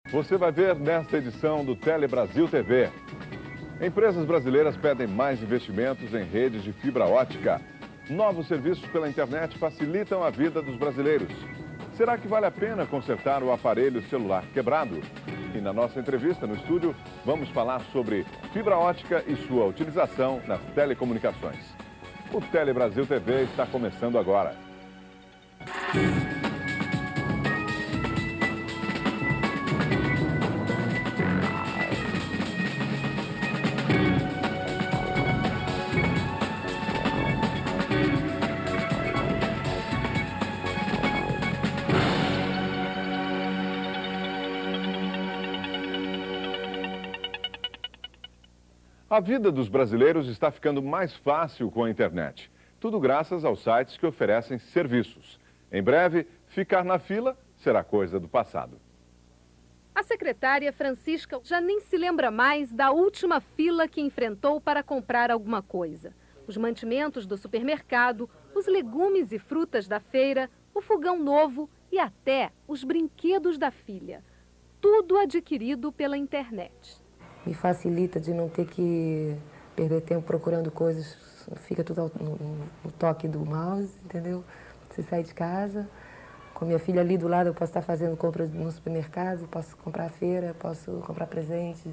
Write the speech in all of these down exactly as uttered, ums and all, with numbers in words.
Você vai ver nesta edição do Tele Brasil T V. Empresas brasileiras pedem mais investimentos em redes de fibra ótica. Novos serviços pela internet facilitam a vida dos brasileiros. Será que vale a pena consertar o aparelho celular quebrado? E na nossa entrevista no estúdio, vamos falar sobre fibra ótica e sua utilização nas telecomunicações. O Tele Brasil T V está começando agora. A vida dos brasileiros está ficando mais fácil com a internet. Tudo graças aos sites que oferecem serviços. Em breve, ficar na fila será coisa do passado. A secretária Francisca já nem se lembra mais da última fila que enfrentou para comprar alguma coisa. Os mantimentos do supermercado, os legumes e frutas da feira, o fogão novo e até os brinquedos da filha. Tudo adquirido pela internet. Me facilita de não ter que perder tempo procurando coisas, fica tudo no, no toque do mouse, entendeu? Você sai de casa, com minha filha ali do lado eu posso estar fazendo compras no supermercado, posso comprar à feira, posso comprar presentes,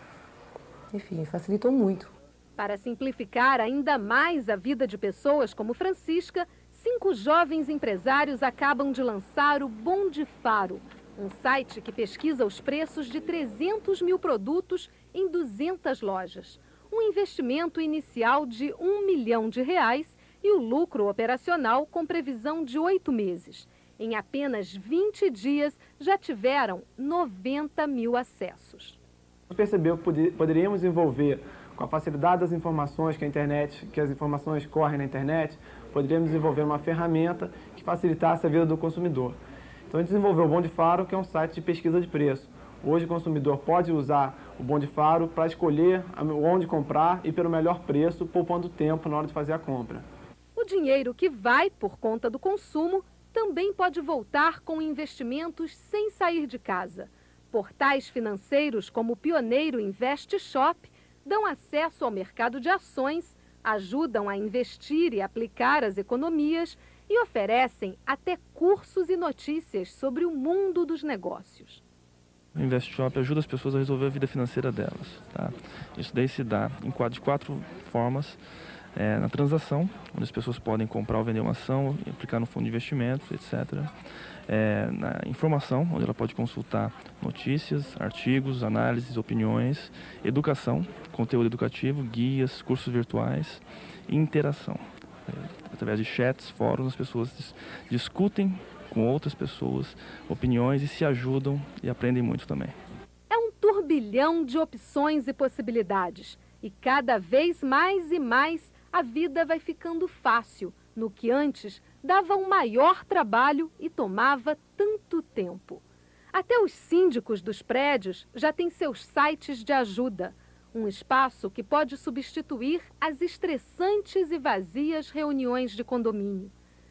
enfim, facilitou muito. Para simplificar ainda mais a vida de pessoas como Francisca, cinco jovens empresários acabam de lançar o Bom de Faro, um site que pesquisa os preços de trezentos mil produtos em duzentas lojas. Um investimento inicial de um milhão de reais e o lucro operacional com previsão de oito meses. Em apenas vinte dias, já tiveram noventa mil acessos. Percebeu que poderíamos envolver, com a facilidade das informações que a internet, que as informações correm na internet, poderíamos desenvolver uma ferramenta que facilitasse a vida do consumidor. Então a gente desenvolveu o Bom de Faro, que é um site de pesquisa de preço. Hoje o consumidor pode usar o Bom de Faro para escolher onde comprar e pelo melhor preço, poupando tempo na hora de fazer a compra. O dinheiro que vai por conta do consumo também pode voltar com investimentos sem sair de casa. Portais financeiros como o pioneiro InvestShop dão acesso ao mercado de ações, ajudam a investir e aplicar as economias e oferecem até cursos e notícias sobre o mundo dos negócios. O InvestShop ajuda as pessoas a resolver a vida financeira delas. Tá? Isso daí se dá em quatro, de quatro formas. É, na transação, onde as pessoas podem comprar ou vender uma ação, aplicar no fundo de investimentos, etcétera. É, na informação, onde ela pode consultar notícias, artigos, análises, opiniões, educação, conteúdo educativo, guias, cursos virtuais e interação. Através de chats, fóruns, as pessoas dis discutem com outras pessoas opiniões e se ajudam e aprendem muito também. É um turbilhão de opções e possibilidades. E cada vez mais e mais a vida vai ficando fácil, no que antes dava um maior trabalho e tomava tanto tempo. Até os síndicos dos prédios já têm seus sites de ajuda. Um espaço que pode substituir as estressantes e vazias reuniões de condomínio.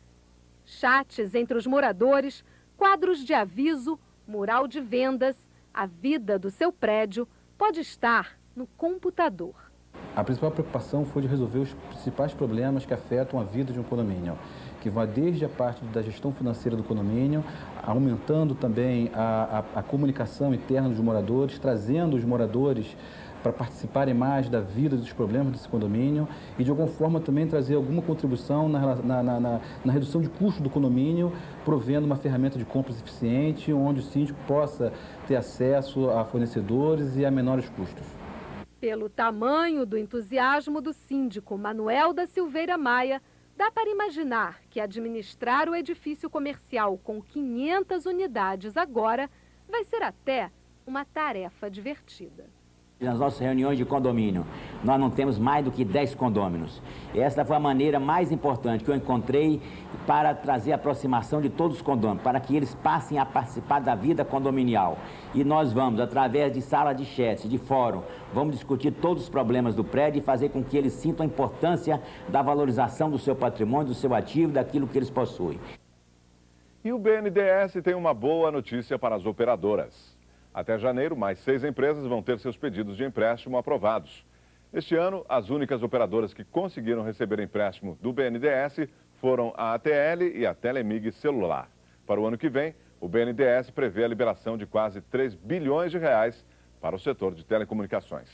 Chats entre os moradores, quadros de aviso, mural de vendas, a vida do seu prédio pode estar no computador. A principal preocupação foi de resolver os principais problemas que afetam a vida de um condomínio, que vai desde a parte da gestão financeira do condomínio, aumentando também a, a, a comunicação interna dos moradores, trazendo os moradores para participarem mais da vida dos problemas desse condomínio e, de alguma forma, também trazer alguma contribuição na, na, na, na, na redução de custo do condomínio, provendo uma ferramenta de compras eficiente, onde o síndico possa ter acesso a fornecedores e a menores custos. Pelo tamanho do entusiasmo do síndico Manuel da Silveira Maia, dá para imaginar que administrar o edifício comercial com quinhentas unidades agora vai ser até uma tarefa divertida. Nas nossas reuniões de condomínio, nós não temos mais do que dez condôminos. Essa foi a maneira mais importante que eu encontrei para trazer a aproximação de todos os condôminos, para que eles passem a participar da vida condominial. E nós vamos, através de sala de chat, de fórum, vamos discutir todos os problemas do prédio e fazer com que eles sintam a importância da valorização do seu patrimônio, do seu ativo, daquilo que eles possuem. E o B N D E S tem uma boa notícia para as operadoras. Até janeiro, mais seis empresas vão ter seus pedidos de empréstimo aprovados. Este ano, as únicas operadoras que conseguiram receber empréstimo do B N D E S foram a A T L e a Telemig Celular. Para o ano que vem, o B N D E S prevê a liberação de quase três bilhões de reais para o setor de telecomunicações.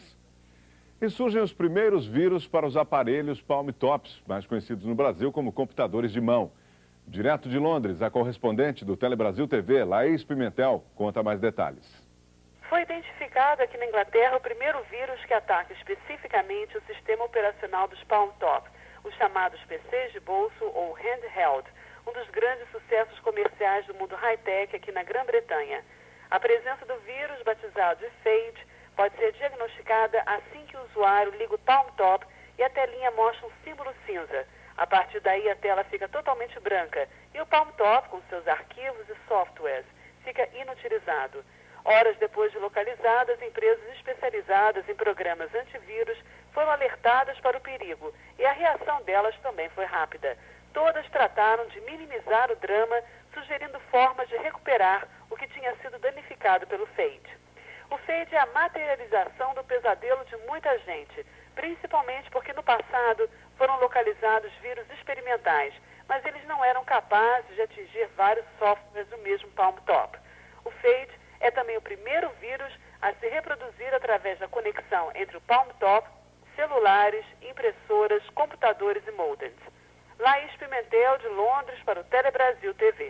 E surgem os primeiros vírus para os aparelhos Palm Tops, mais conhecidos no Brasil como computadores de mão. Direto de Londres, a correspondente do Telebrasil T V, Laís Pimentel, conta mais detalhes. Foi identificado aqui na Inglaterra o primeiro vírus que ataca especificamente o sistema operacional dos Palm Top, os chamados P Cs de bolso ou handheld, um dos grandes sucessos comerciais do mundo high-tech aqui na Grã-Bretanha. A presença do vírus, batizado de Fade, pode ser diagnosticada assim que o usuário liga o Palm Top e a telinha mostra um símbolo cinza. A partir daí, a tela fica totalmente branca e o Palm Top, com seus arquivos e softwares, fica inutilizado. Horas depois de localizadas, empresas especializadas em programas antivírus foram alertadas para o perigo e a reação delas também foi rápida. Todas trataram de minimizar o drama, sugerindo formas de recuperar o que tinha sido danificado pelo Fade. O Fade é a materialização do pesadelo de muita gente, principalmente porque no passado foram localizados vírus experimentais, mas eles não eram capazes de atingir vários softwares do mesmo Palm Top. O Fade é também o primeiro vírus a se reproduzir através da conexão entre o Palm Top, celulares, impressoras, computadores e modems. Laís Pimentel, de Londres, para o Telebrasil T V.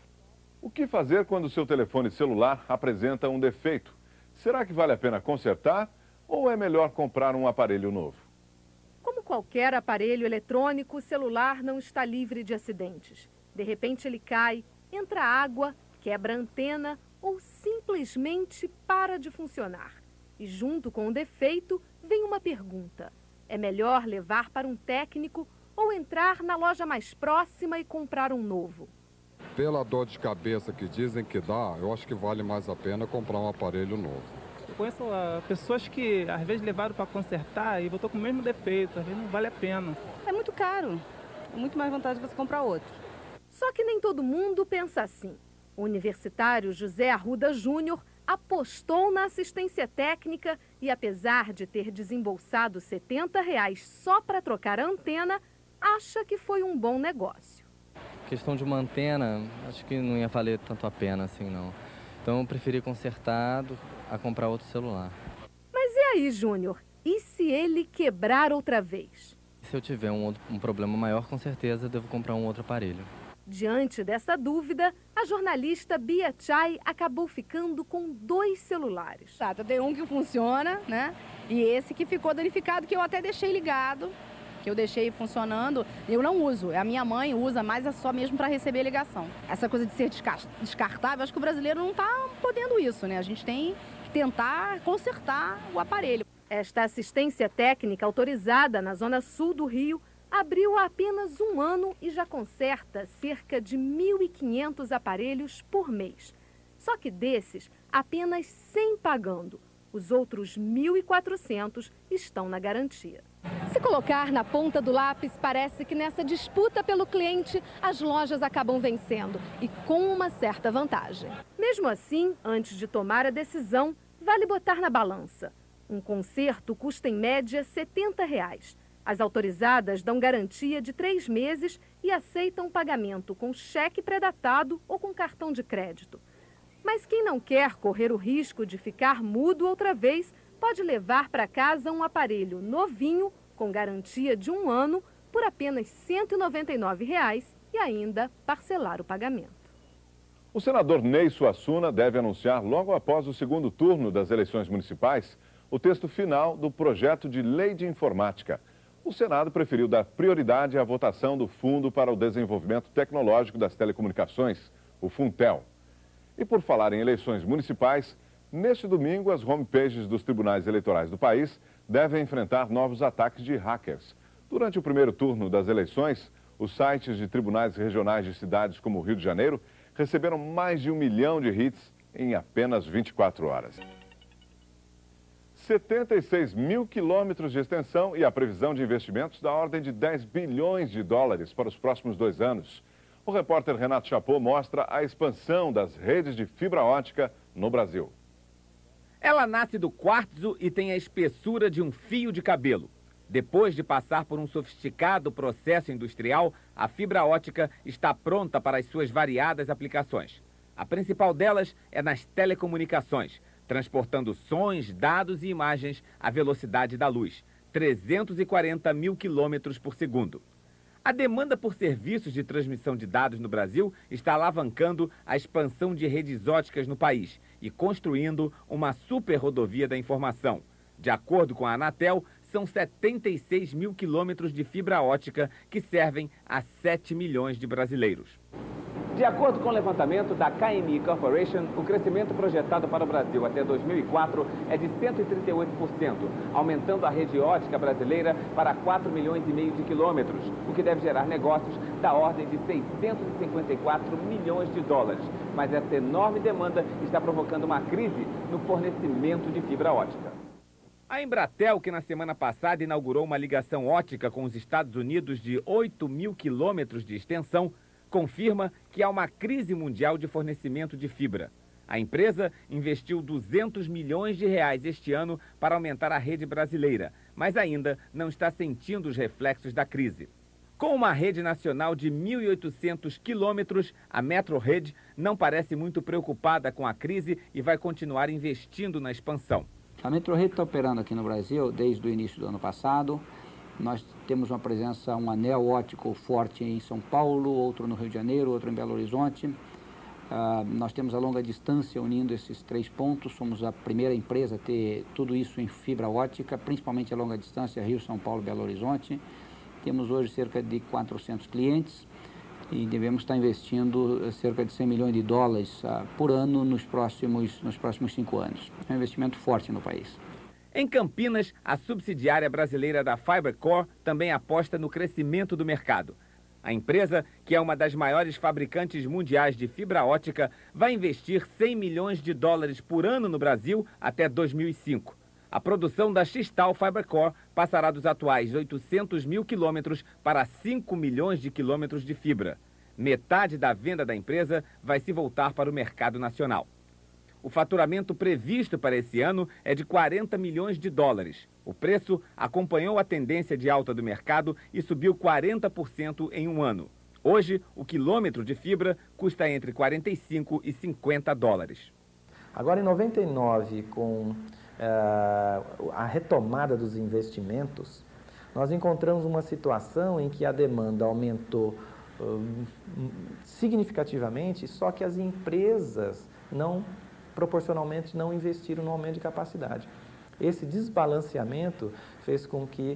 O que fazer quando o seu telefone celular apresenta um defeito? Será que vale a pena consertar ou é melhor comprar um aparelho novo? Como qualquer aparelho eletrônico, o celular não está livre de acidentes. De repente ele cai, entra água, quebra a antena ou simplesmente para de funcionar. E junto com o defeito vem uma pergunta. É melhor levar para um técnico ou entrar na loja mais próxima e comprar um novo? Pela dor de cabeça que dizem que dá, eu acho que vale mais a pena comprar um aparelho novo. Eu conheço uh, pessoas que às vezes levaram para consertar e voltou com o mesmo defeito, às vezes não vale a pena. É muito caro, é muito mais vantagem você comprar outro. Só que nem todo mundo pensa assim. O universitário José Arruda Júnior apostou na assistência técnica e, apesar de ter desembolsado setenta reais só para trocar a antena, acha que foi um bom negócio. Questão de uma antena, acho que não ia valer tanto a pena assim, não. Então eu preferi consertado a comprar outro celular. Mas e aí, Júnior? E se ele quebrar outra vez? Se eu tiver um, outro, um problema maior, com certeza eu devo comprar um outro aparelho. Diante dessa dúvida, a jornalista Bia Chai acabou ficando com dois celulares. Tá, eu tenho um que funciona, né? E esse que ficou danificado, que eu até deixei ligado, que eu deixei funcionando, eu não uso. A minha mãe usa, mas é só mesmo para receber ligação. Essa coisa de ser descartável, acho que o brasileiro não está podendo isso, né? A gente tem que tentar consertar o aparelho. Esta assistência técnica autorizada na zona sul do Rio abriu há apenas um ano e já conserta cerca de mil e quinhentos aparelhos por mês. Só que desses, apenas cem pagando. Os outros mil e quatrocentos estão na garantia. Se colocar na ponta do lápis, parece que nessa disputa pelo cliente, as lojas acabam vencendo e com uma certa vantagem. Mesmo assim, antes de tomar a decisão, vale botar na balança. Um conserto custa em média setenta reais. As autorizadas dão garantia de três meses e aceitam pagamento com cheque pré-datado ou com cartão de crédito. Mas quem não quer correr o risco de ficar mudo outra vez, pode levar para casa um aparelho novinho, com garantia de um ano, por apenas cento e noventa e nove reais e ainda parcelar o pagamento. O senador Ney Suassuna deve anunciar logo após o segundo turno das eleições municipais o texto final do projeto de lei de informática. O Senado preferiu dar prioridade à votação do Fundo para o Desenvolvimento Tecnológico das Telecomunicações, o Funtel. E por falar em eleições municipais, neste domingo as homepages dos tribunais eleitorais do país devem enfrentar novos ataques de hackers. Durante o primeiro turno das eleições, os sites de tribunais regionais de cidades como o Rio de Janeiro receberam mais de um milhão de hits em apenas vinte e quatro horas. setenta e seis mil quilômetros de extensão e a previsão de investimentos da ordem de dez bilhões de dólares para os próximos dois anos. O repórter Renato Chapot mostra a expansão das redes de fibra ótica no Brasil. Ela nasce do quartzo e tem a espessura de um fio de cabelo. Depois de passar por um sofisticado processo industrial, a fibra ótica está pronta para as suas variadas aplicações. A principal delas é nas telecomunicações, transportando sons, dados e imagens à velocidade da luz, trezentos e quarenta mil quilômetros por segundo. A demanda por serviços de transmissão de dados no Brasil está alavancando a expansão de redes óticas no país e construindo uma super rodovia da informação. De acordo com a Anatel, são setenta e seis mil quilômetros de fibra ótica que servem a sete milhões de brasileiros. De acordo com o levantamento da K M I Corporation, o crescimento projetado para o Brasil até dois mil e quatro é de cento e trinta e oito por cento, aumentando a rede ótica brasileira para quatro milhões e meio de quilômetros, o que deve gerar negócios da ordem de seiscentos e cinquenta e quatro milhões de dólares. Mas essa enorme demanda está provocando uma crise no fornecimento de fibra ótica. A Embratel, que na semana passada inaugurou uma ligação ótica com os Estados Unidos de oito mil quilômetros de extensão, confirma que há uma crise mundial de fornecimento de fibra. A empresa investiu duzentos milhões de reais este ano para aumentar a rede brasileira, mas ainda não está sentindo os reflexos da crise. Com uma rede nacional de mil e oitocentos quilômetros, a Metrorrede não parece muito preocupada com a crise e vai continuar investindo na expansão. A Metrorrede está operando aqui no Brasil desde o início do ano passado. Nós temos uma presença, um anel óptico forte em São Paulo, outro no Rio de Janeiro, outro em Belo Horizonte. Uh, nós temos a longa distância unindo esses três pontos. Somos a primeira empresa a ter tudo isso em fibra óptica, principalmente a longa distância Rio, São Paulo, Belo Horizonte. Temos hoje cerca de quatrocentos clientes e devemos estar investindo cerca de cem milhões de dólares uh, por ano nos próximos, nos próximos cinco anos. É um investimento forte no país. Em Campinas, a subsidiária brasileira da FiberCore também aposta no crescimento do mercado. A empresa, que é uma das maiores fabricantes mundiais de fibra ótica, vai investir cem milhões de dólares por ano no Brasil até dois mil e cinco. A produção da Xtal FiberCore passará dos atuais oitocentos mil quilômetros para cinco milhões de quilômetros de fibra. Metade da venda da empresa vai se voltar para o mercado nacional. O faturamento previsto para esse ano é de quarenta milhões de dólares. O preço acompanhou a tendência de alta do mercado e subiu quarenta por cento em um ano. Hoje, o quilômetro de fibra custa entre quarenta e cinco e cinquenta dólares. Agora, em noventa e nove, com uh, a retomada dos investimentos, nós encontramos uma situação em que a demanda aumentou uh, significativamente, só que as empresas não proporcionalmente não investiram no aumento de capacidade. Esse desbalanceamento fez com que,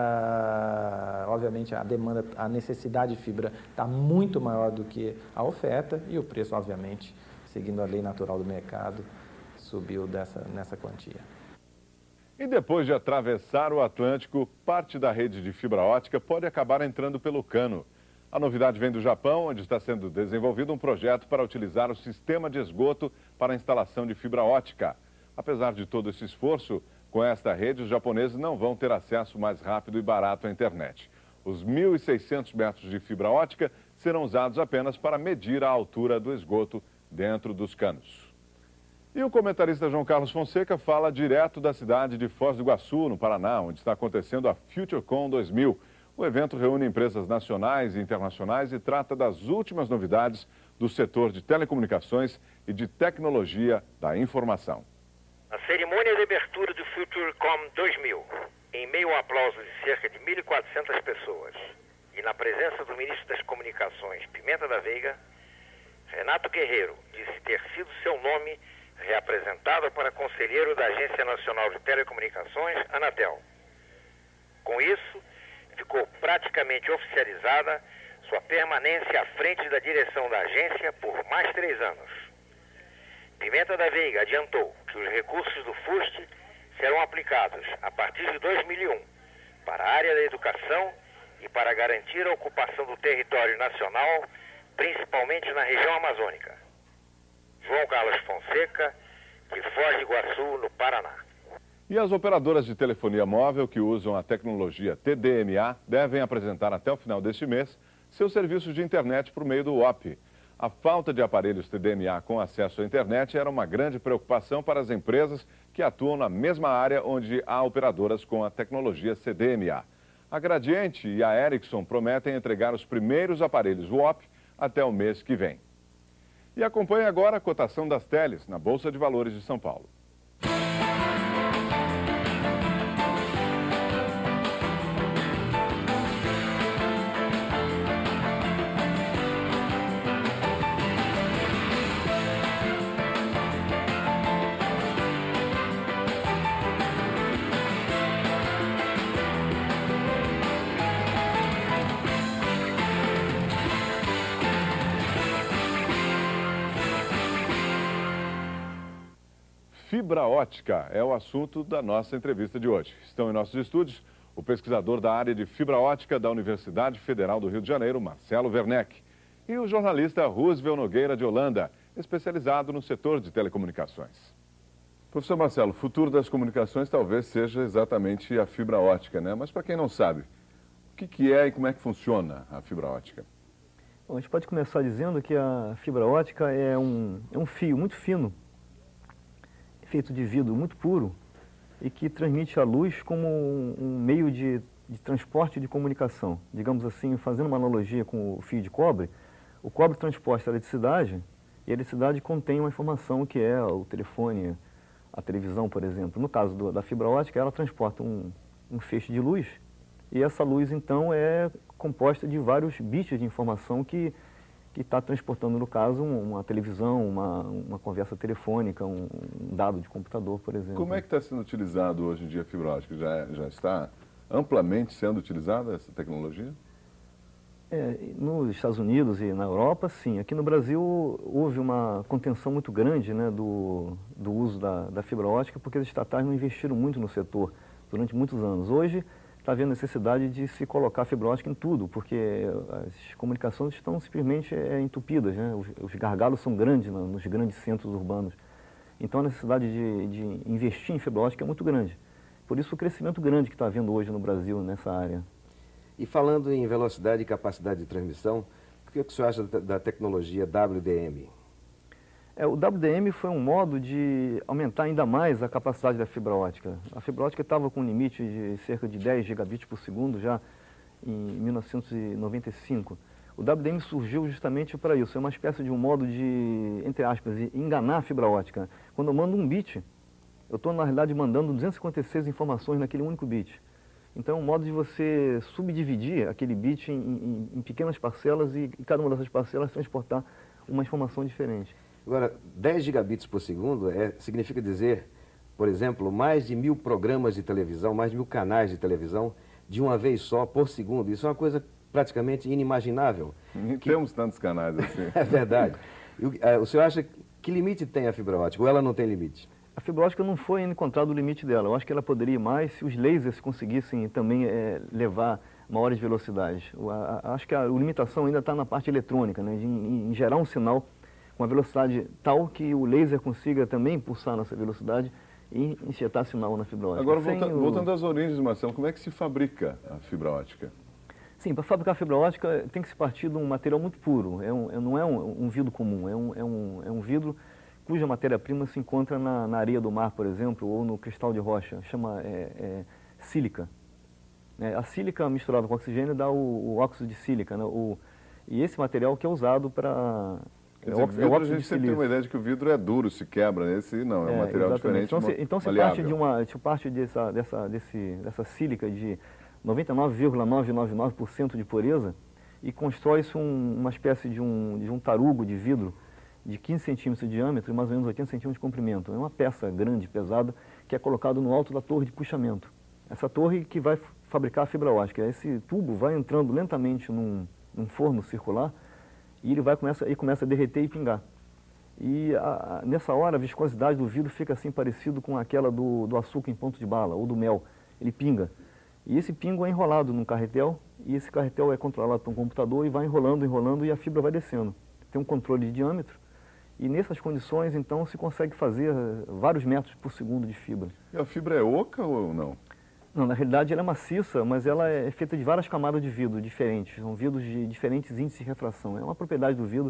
ah, obviamente, a demanda, a necessidade de fibra está muito maior do que a oferta e o preço, obviamente, seguindo a lei natural do mercado, subiu dessa, nessa quantia. E depois de atravessar o Atlântico, parte da rede de fibra ótica pode acabar entrando pelo cano. A novidade vem do Japão, onde está sendo desenvolvido um projeto para utilizar o sistema de esgoto para a instalação de fibra ótica. Apesar de todo esse esforço, com esta rede, os japoneses não vão ter acesso mais rápido e barato à internet. Os mil e seiscentos metros de fibra ótica serão usados apenas para medir a altura do esgoto dentro dos canos. E o comentarista João Carlos Fonseca fala direto da cidade de Foz do Iguaçu, no Paraná, onde está acontecendo a FutureCon dois mil. O evento reúne empresas nacionais e internacionais e trata das últimas novidades do setor de telecomunicações e de tecnologia da informação. A cerimônia de abertura do FutureCon dois mil, em meio ao aplauso de cerca de mil e quatrocentas pessoas e na presença do ministro das Comunicações, Pimenta da Veiga, Renato Guerreiro disse ter sido seu nome reapresentado para conselheiro da Agência Nacional de Telecomunicações, Anatel. Com isso, ficou praticamente oficializada sua permanência à frente da direção da agência por mais três anos. Pimenta da Veiga adiantou que os recursos do FUST serão aplicados a partir de dois mil e um para a área da educação e para garantir a ocupação do território nacional, principalmente na região amazônica. João Carlos Fonseca, de Foz do Iguaçu, no Paraná. E as operadoras de telefonia móvel que usam a tecnologia T D M A devem apresentar até o final deste mês seus serviços de internet por meio do O P. A falta de aparelhos T D M A com acesso à internet era uma grande preocupação para as empresas que atuam na mesma área onde há operadoras com a tecnologia C D M A. A Gradiente e a Ericsson prometem entregar os primeiros aparelhos W O P até o mês que vem. E acompanhe agora a cotação das teles na Bolsa de Valores de São Paulo. Fibra ótica é o assunto da nossa entrevista de hoje. Estão em nossos estúdios o pesquisador da área de fibra ótica da Universidade Federal do Rio de Janeiro, Marcelo Werneck, e o jornalista Roosevelt Nogueira de Holanda, especializado no setor de telecomunicações. Professor Marcelo, o futuro das comunicações talvez seja exatamente a fibra ótica, né? Mas para quem não sabe, o que, que é e como é que funciona a fibra ótica? Bom, a gente pode começar dizendo que a fibra ótica é um, é um fio muito fino, feito de vidro muito puro e que transmite a luz como um, um meio de, de transporte de comunicação. Digamos assim, fazendo uma analogia com o fio de cobre, o cobre transporta a eletricidade e a eletricidade contém uma informação que é o telefone, a televisão, por exemplo. No caso do, da fibra ótica, ela transporta um, um feixe de luz e essa luz, então, é composta de vários bits de informação que que está transportando, no caso, uma televisão, uma, uma conversa telefônica, um, um dado de computador, por exemplo. Como é que está sendo utilizado hoje em dia a fibra ótica? Já, já está amplamente sendo utilizada essa tecnologia? É, nos Estados Unidos e na Europa, sim. Aqui no Brasil houve uma contenção muito grande, né, do, do uso da, da fibra ótica, porque os estatais não investiram muito no setor durante muitos anos. Hoje está havendo necessidade de se colocar fibra ótica em tudo, porque as comunicações estão simplesmente é, entupidas, né? Os, os gargalos são grandes no, nos grandes centros urbanos. Então a necessidade de, de investir em fibra ótica é muito grande. Por isso o crescimento grande que está havendo hoje no Brasil nessa área. E falando em velocidade e capacidade de transmissão, o que, é que o senhor acha da, da tecnologia W D M? É, o W D M foi um modo de aumentar ainda mais a capacidade da fibra ótica. A fibra ótica estava com um limite de cerca de dez gigabits por segundo já em mil novecentos e noventa e cinco. O W D M surgiu justamente para isso. É uma espécie de um modo de, entre aspas, de enganar a fibra ótica. Quando eu mando um bit, eu estou, na realidade, mandando duzentas e cinquenta e seis informações naquele único bit. Então, é um modo de você subdividir aquele bit em, em, em pequenas parcelas e, e cada uma dessas parcelas transportar uma informação diferente. Agora, dez gigabits por segundo é, significa dizer, por exemplo, mais de mil programas de televisão, mais de mil canais de televisão, de uma vez só, por segundo. Isso é uma coisa praticamente inimaginável. Nem que... temos tantos canais assim. É verdade. E o, o senhor acha que limite tem a fibra ótica ou ela não tem limite? A fibra ótica não foi encontrado o limite dela. Eu acho que ela poderia ir mais se os lasers conseguissem também é, levar maiores velocidades. O, a, a, acho que a, a limitação ainda está na parte eletrônica, né, de, em, em gerar um sinal com uma velocidade tal que o laser consiga também impulsar nossa velocidade e injetar sinal na fibra ótica. Agora, volta, o... voltando às origens, Marcelo, como é que se fabrica a fibra ótica? Sim, para fabricar fibra ótica tem que se partir de um material muito puro. É um, é, não é um, um vidro comum, é um, é um, é um vidro cuja matéria-prima se encontra na, na areia do mar, por exemplo, ou no cristal de rocha. Chama é, é, sílica. É, a sílica misturada com oxigênio dá o, o óxido de sílica, né? o, e esse material que é usado para... Quer dizer, é, vidro, é a gente sempre tem uma ideia de que o vidro é duro, se quebra, né? Esse não, é um é, material exatamente. diferente, Então, se, então se parte, de uma, se parte dessa, dessa, desse, dessa sílica de noventa e nove vírgula novecentos e noventa e nove por cento de pureza e constrói-se um, uma espécie de um, de um tarugo de vidro de quinze centímetros de diâmetro e mais ou menos oitenta centímetros de comprimento. É uma peça grande, pesada, que é colocada no alto da torre de puxamento. Essa torre que vai fabricar a fibra ótica. Esse tubo vai entrando lentamente num, num forno circular e ele vai começa, e começa a derreter e pingar. E a, a, nessa hora a viscosidade do vidro fica assim parecido com aquela do, do açúcar em ponto de bala ou do mel. Ele pinga. E esse pingo é enrolado num carretel e esse carretel é controlado por um computador e vai enrolando, enrolando e a fibra vai descendo. Tem um controle de diâmetro e nessas condições então se consegue fazer vários metros por segundo de fibra. E a fibra é oca ou não? Não, na realidade ela é maciça, mas ela é feita de várias camadas de vidro diferentes. São vidros de diferentes índices de refração. É uma propriedade do vidro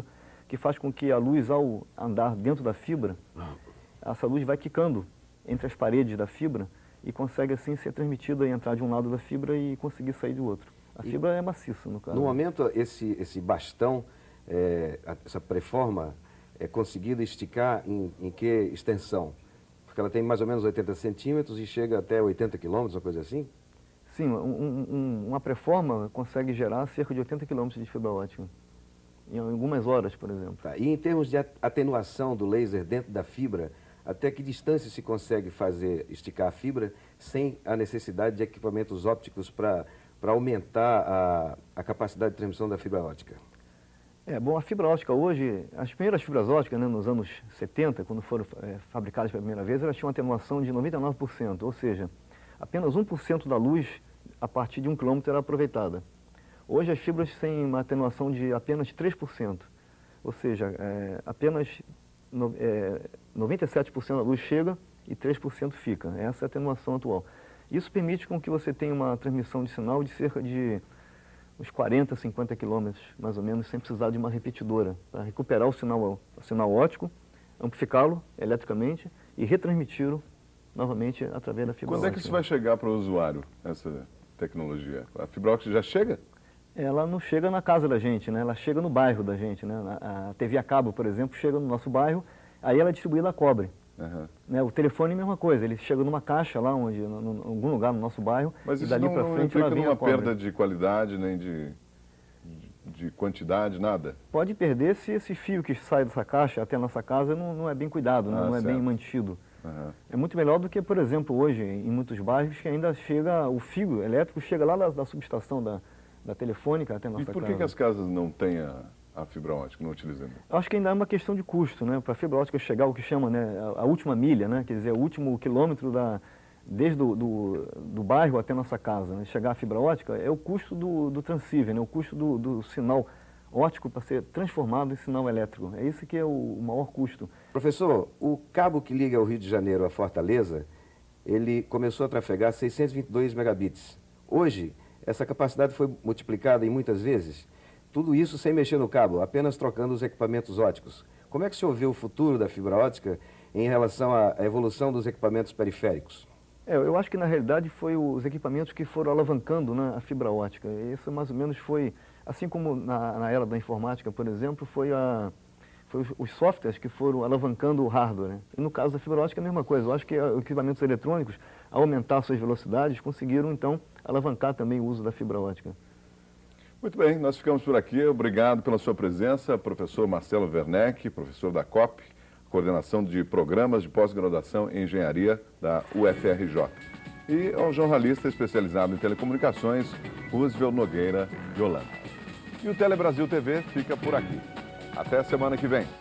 que faz com que a luz, ao andar dentro da fibra, essa luz vai quicando entre as paredes da fibra e consegue assim ser transmitida e entrar de um lado da fibra e conseguir sair do outro. A fibra e, é maciça, no caso. No momento, esse, esse bastão, é, essa preforma, é conseguida esticar em, em que extensão? Porque ela tem mais ou menos oitenta centímetros e chega até oitenta quilômetros, uma coisa assim? Sim, um, um, uma preforma consegue gerar cerca de oitenta quilômetros de fibra ótica, em algumas horas, por exemplo. Tá. E em termos de atenuação do laser dentro da fibra, até que distância se consegue fazer esticar a fibra sem a necessidade de equipamentos ópticos para para aumentar a, a capacidade de transmissão da fibra ótica? É, bom, a fibra ótica hoje, as primeiras fibras óticas, né, nos anos setenta, quando foram é, fabricadas pela primeira vez, elas tinham uma atenuação de noventa e nove por cento, ou seja, apenas um por cento da luz a partir de um quilômetro era aproveitada. Hoje as fibras têm uma atenuação de apenas três por cento, ou seja, é, apenas no, é, noventa e sete por cento da luz chega e três por cento fica. Essa é a atenuação atual. Isso permite com que você tenha uma transmissão de sinal de cerca de uns quarenta, cinquenta quilômetros, mais ou menos, sem precisar de uma repetidora, para recuperar o sinal, o sinal óptico, amplificá-lo eletricamente e retransmiti-lo novamente através da fibra ótica. Quando é que isso vai chegar para o usuário, essa tecnologia? A fibra ótica já chega? Ela não chega na casa da gente, né? Ela chega no bairro da gente, né? A T V a cabo, por exemplo, chega no nosso bairro, aí ela é distribuída a cobre. Uhum. Né, o telefone é a mesma coisa, ele chega numa caixa lá, onde, em algum lugar no nosso bairro, mas e isso dali não, para não frente ela implica vem numa a cobre. perda de qualidade, nem de, de quantidade, nada? Pode perder se esse fio que sai dessa caixa até a nossa casa não, não é bem cuidado, ah, não é certo. bem mantido. Uhum. É muito melhor do que, por exemplo, hoje, em muitos bairros, que ainda chega, o fio elétrico chega lá da, da subestação da, da telefônica até a nossa casa. E por que, que as casas não têm a... a fibra ótica, não utilizando? Eu acho que ainda é uma questão de custo, né? Para a fibra ótica chegar ao que chama, né, a, a última milha, né? Quer dizer, o último quilômetro da, desde do, do, do bairro até a nossa casa, né? Chegar à fibra ótica é o custo do, do transceiver, né? O custo do, do sinal óptico para ser transformado em sinal elétrico. É esse que é o, o maior custo. Professor, o cabo que liga o Rio de Janeiro à Fortaleza, ele começou a trafegar seiscentos e vinte e dois megabits. Hoje, essa capacidade foi multiplicada em muitas vezes. Tudo isso sem mexer no cabo, apenas trocando os equipamentos ópticos. Como é que o senhor vê o futuro da fibra óptica em relação à evolução dos equipamentos periféricos? É, eu acho que na realidade foi os equipamentos que foram alavancando, né, a fibra óptica. Isso mais ou menos foi, assim como na, na era da informática, por exemplo, foi, a, foi os, os softwares que foram alavancando o hardware. Né? E no caso da fibra óptica é a mesma coisa. Eu acho que os equipamentos eletrônicos, ao aumentar suas velocidades, conseguiram então alavancar também o uso da fibra óptica. Muito bem, nós ficamos por aqui. Obrigado pela sua presença, professor Marcelo Werneck, professor da C O P, Coordenação de Programas de Pós-Graduação em Engenharia da U F R J. E ao jornalista especializado em telecomunicações, Roosevelt Nogueira de Holanda. E o Telebrasil T V fica por aqui. Até a semana que vem.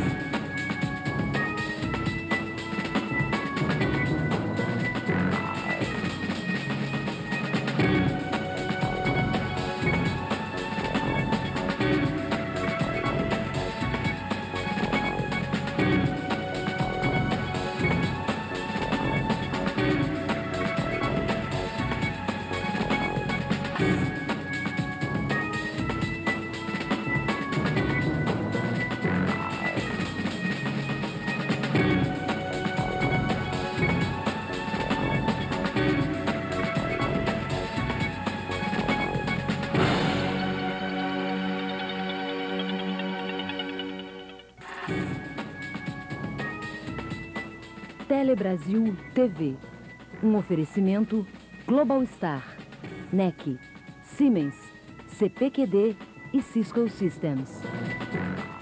Telebrasil T V. Um oferecimento Global Star, N E C, Siemens, C P Q D e Cisco Systems.